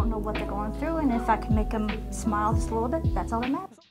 don't know what they're going through, and if I can make them smile just a little bit, that's all that matters.